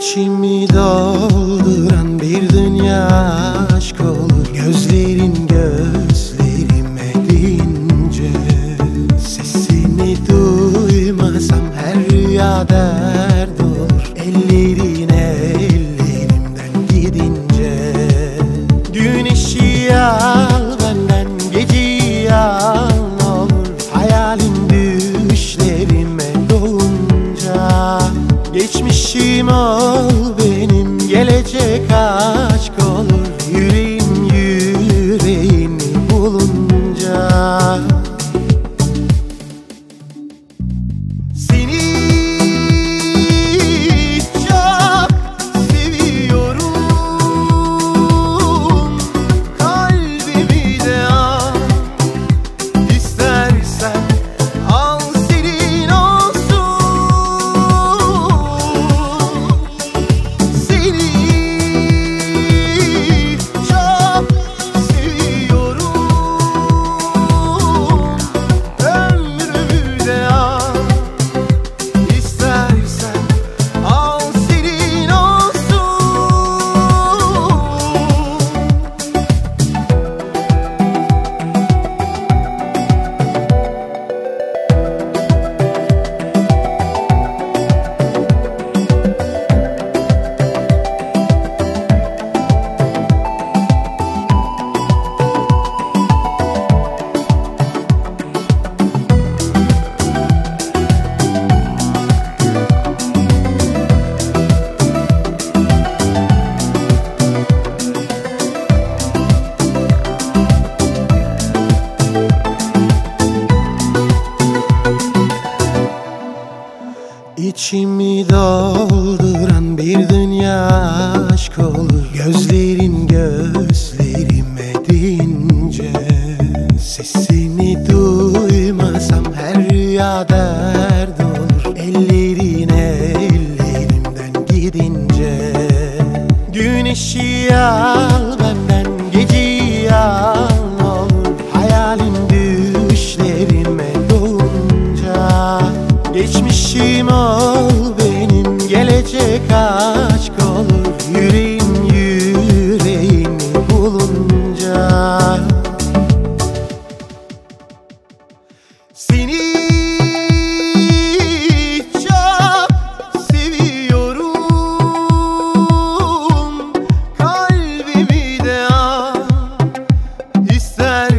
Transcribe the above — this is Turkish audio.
İçimi dolduran bir dünya aşk olur. Gözlerin gözlerime deyince, sesini duymasam her rüya dert olur. Ellerin ellerimden gidince, güneşi al benden, geceyi al ne olur. Hayalin düşlerime dolunca, geçmişim ol benim, gelecek aşk olur. Yüreğim yüreğini bulunca, seni çok seviyorum. Kalbimi de al, istersen al senin olsun. Seni çok seviyorum. Ömrümü de al, istersen al senin olsun. İçimi dolduran bir dünya aşk olur. Gözlerin gözlerime deyince, sesini duymasam her rüya dert olur. Ellerin ellerimden gidince, güneşi al benden, geceyi al ne olur. Hayalin düşlerime dolunca, geçmişim ol benim, gelecek aşk olur. Yüreğim yüreğini bulunca, seni çok seviyorum. Kalbimi de al, ister